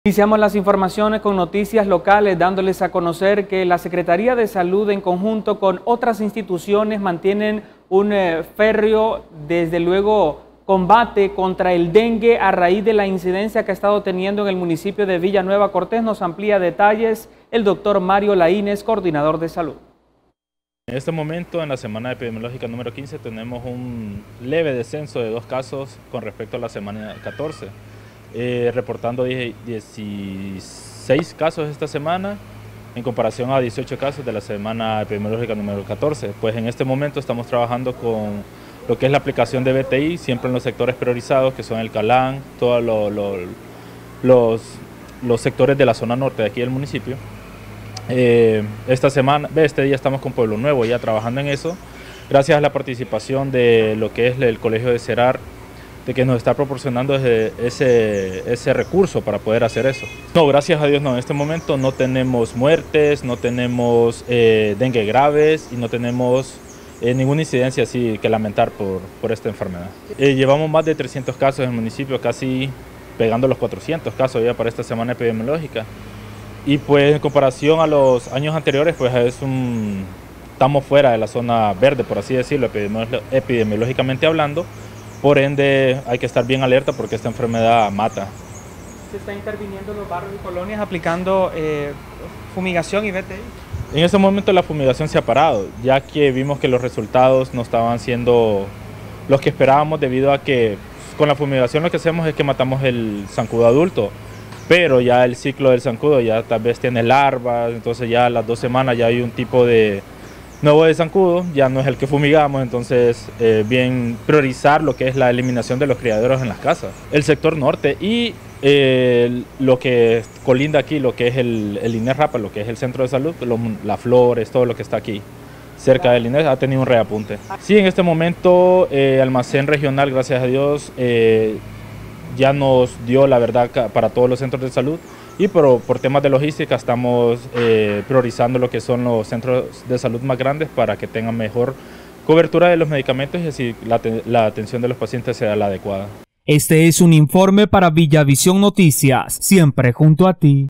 Iniciamos las informaciones con noticias locales, dándoles a conocer que la Secretaría de Salud en conjunto con otras instituciones mantienen un férreo, desde luego, combate contra el dengue a raíz de la incidencia que ha estado teniendo en el municipio de Villanueva Cortés. Nos amplía detalles el doctor Mario Laínez, coordinador de salud. En este momento, en la semana epidemiológica número 15, tenemos un leve descenso de 2 casos con respecto a la semana 14. Reportando 16 casos esta semana en comparación a 18 casos de la semana epidemiológica número 14. Pues en este momento estamos trabajando con lo que es la aplicación de BTI, siempre en los sectores priorizados, que son el Calán, todos los sectores de la zona norte de aquí del municipio. Este día estamos con Pueblo Nuevo ya trabajando en eso, gracias a la participación de lo que es el Colegio de Cerar, de que nos está proporcionando ese recurso para poder hacer eso. No, gracias a Dios no, en este momento no tenemos muertes, no tenemos dengue graves y no tenemos ninguna incidencia así que lamentar por esta enfermedad. Llevamos más de 300 casos en el municipio, casi pegando los 400 casos ya para esta semana epidemiológica. Y pues en comparación a los años anteriores, pues estamos fuera de la zona verde, por así decirlo, epidemiológicamente hablando. Por ende, hay que estar bien alerta porque esta enfermedad mata. ¿Se está interviniendo en los barrios y colonias aplicando fumigación y BTI? En este momento la fumigación se ha parado, ya que vimos que los resultados no estaban siendo los que esperábamos, debido a que con la fumigación lo que hacemos es que matamos el zancudo adulto, pero ya el ciclo del zancudo ya tal vez tiene larvas, entonces ya a las 2 semanas ya hay un tipo de nuevo de zancudo, ya no es el que fumigamos, entonces bien priorizar lo que es la eliminación de los criaderos en las casas. El sector norte y lo que colinda aquí, lo que es el INERRAPA, lo que es el centro de salud, las flores, todo lo que está aquí cerca del INER, ha tenido un reapunte. Sí, en este momento almacén regional, gracias a Dios, ya nos dio la verdad para todos los centros de salud. Y por temas de logística estamos priorizando lo que son los centros de salud más grandes para que tengan mejor cobertura de los medicamentos y así la atención de los pacientes sea la adecuada. Este es un informe para Villavisión Noticias, siempre junto a ti.